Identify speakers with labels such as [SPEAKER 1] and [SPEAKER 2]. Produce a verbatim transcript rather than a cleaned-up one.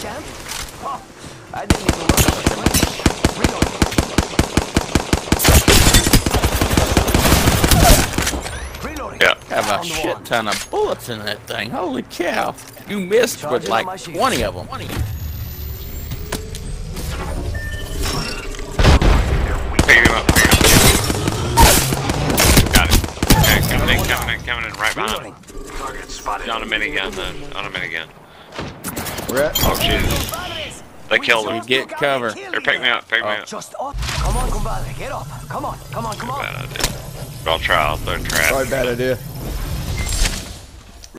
[SPEAKER 1] champ? Oh, I didn't even look up at the Reloading. Reloading.
[SPEAKER 2] Yeah.
[SPEAKER 3] Have a shit ton of bullets in that thing. Holy cow. You missed with like twenty of them.
[SPEAKER 2] Pick him up, pick him up. Got it. Okay, coming in, coming in, coming in, right behind him.
[SPEAKER 1] Target spotted.
[SPEAKER 2] On a minigun, then. On a minigun.
[SPEAKER 3] We're at,
[SPEAKER 2] Oh, Jesus. They killed him.
[SPEAKER 3] get cover.
[SPEAKER 2] Here, pick me up, pick me up.
[SPEAKER 1] Just up. Come on, compadre. Get up. Come on, come on, come on.
[SPEAKER 2] Bad idea. But I'll try, I'll throw traps.
[SPEAKER 3] Probably a bad idea.